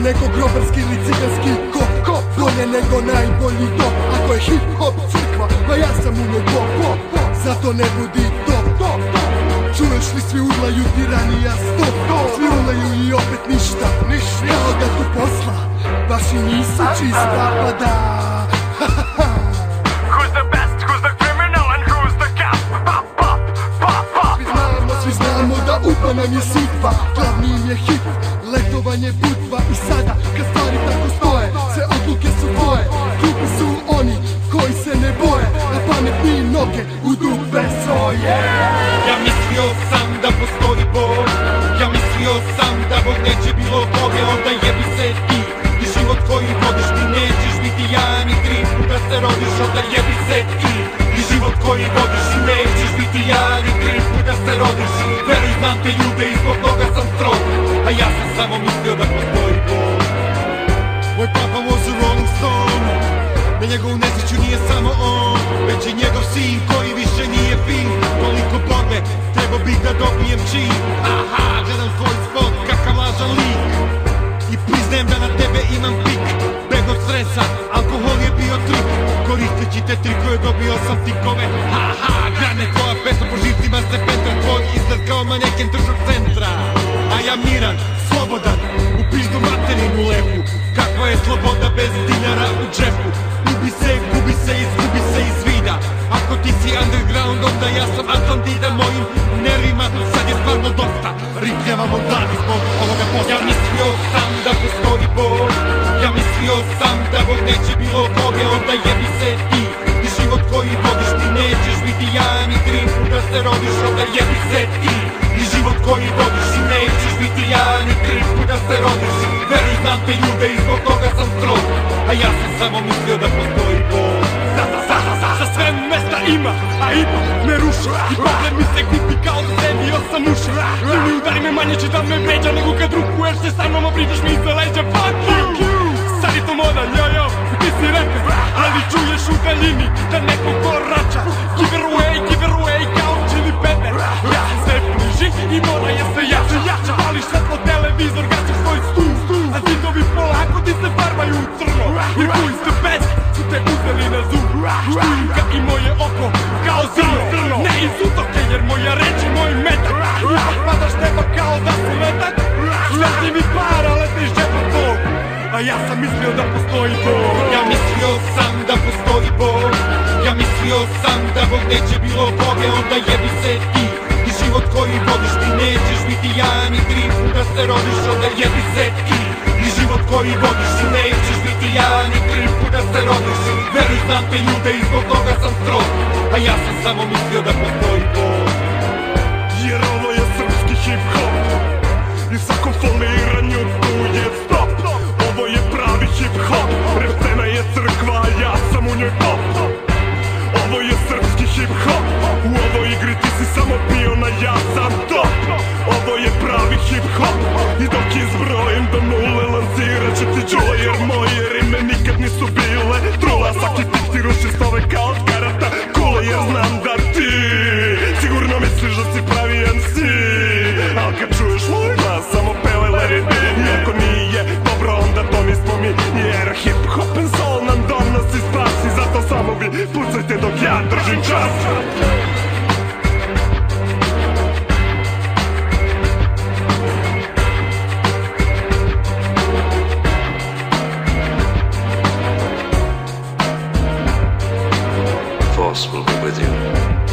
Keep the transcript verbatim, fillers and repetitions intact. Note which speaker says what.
Speaker 1: nego grobarski ili ciganski kop, kop. Bolje nego najbolji top. Ako je hip hop crkva, pa ja sam u njoj pop, pop, pop. Zato ne budi top, top, top. Čuješ li svi urlaju tiranija stop, stop. Svi urlaju i opet ništa, ništa. Kao da tu posla baš i nisu čista, pa da.
Speaker 2: Who's the best, who's the criminal and who's the cop? Pop, pop, pop, pop.
Speaker 1: Svi znamo, svi znamo da upa nam je sudba. Glavni im je hit, letovanje putva. I sada, kad stvari tako stoje, sve odluke su tvoje. Glupi su oni koji se ne boje, na pametni noge u dupe svoje.
Speaker 3: Ja mislio sam da postoji Bog, ja mislio sam da Bog neće bilo koga, onda jebi se ti. I život koji vodiš ti nećeš biti ja, ni tri puta se rodiš, onda jebi se ti. I život koji vodiš ti nećeš biti ja, ni tri puta se rodiš. Veruj, znam te ljude i zbog toga sam strog, a ja sam samo mislio da postoji Bog. Moj papa was a rolling stone, da njegovu nesreću nije samo on, već i njegov sin koji više nije fin. Koliko borbe treba bih da dobijem čin. Aha, gledam tvoj spot, kakav lažan lik, i priznajem da na tebe imam pik. Beg od stresa, alkohol je bio trik, koristeći te trikove dobio sam tikove. Haha, grane tvoja pesma po živcima se petra, tvoj izgled kao maneken tržnog centra. A ja miran, slobodan, u pizdu materinu lepu. Kakva je sloboda bez dinara u džepu? Ubi se, gubi se, izgubi se iz vida. Ako ti si underground, onda ja sam Atlantida. Mojim nervima sad je stvarno dosta, ripnjavam od gladi zbog ovoga posla. Ja mislio sam da postoji Bog, ja mislio sam da Bog neće bilo koga, onda jebi se ti. I život koji vodiš ti nećeš biti ja, ni tri puta se rodiš, onda jebi se ti. I život koji vodiš ti nećeš biti ja, ni tri puta se rodiš. Veruj, znam te ljude i zbog toga sam strog, a ja sam samo mislio da postoji Bog. Za, za, za, za, za sve mesta ima, a ipak me ruši. I pogled mi se kupi kao da sedio sam uši. Silni udari me manje će da me vređa nego kad rukuješ se sa mnom, a pričaš mi iza leđa. Fuck you! Sad je to moda, yo yo, ti si reper, ali čuješ u daljini da neko korača. Give it away, give it away, kao Chili Pepper. Ja sam sve bliži i mora je se jača. Pališ svetlo, televizor, gaćaš svoj stul, a zidovi polako ti se farbaju u crno. I who is the best, su te uzeli na zub. Štuljka i moje oko kao zrno. Ne iz utoke jer moja reč je moj metak. Ipak padaš neba kao da si letak. Sveti mi para, lete iz džepa tvog, a ja sam mislio da postoji Bog. Ja mislio sam da postoji Bog, ja mislio sam da Bog neće bilo koga, onda jebi se ti. I život koji vodiš ti nećeš biti ja, ni tri puta se rodiš, onda jebi se ti. I život koji vodiš ti nećeš biti ja, ni tri puta se rodiš. Veruj, znam te ljude i zbog toga sam strog, a ja sam samo mislio da postoji Bog.
Speaker 2: Jer ovo je srpski hip-hop i svakom foliranju tu je stop. Ovo je pravi hip-hop, rap scena je crkva, ja sam u njoj pop. Ovo je srpski hip-hop, u ovoj igri ti si samo piona, ja sam top. Ovo je pravi hip-hop i dok izbrojim do nule lansirat ću ti čula, jer moje rime nikad nisu bile trula. Svaki stik ti ruši stove kao od karata kule, jer znam da ti sigurno misliš da si pravi em si. Al kad čuješ moj glas samo pele let it be. I ako nije dobro onda to nismo mi, jer hip-hop and soul nam donosi spas. I zato samo vi pucajte dok ja držim čas.
Speaker 4: Force will be with you.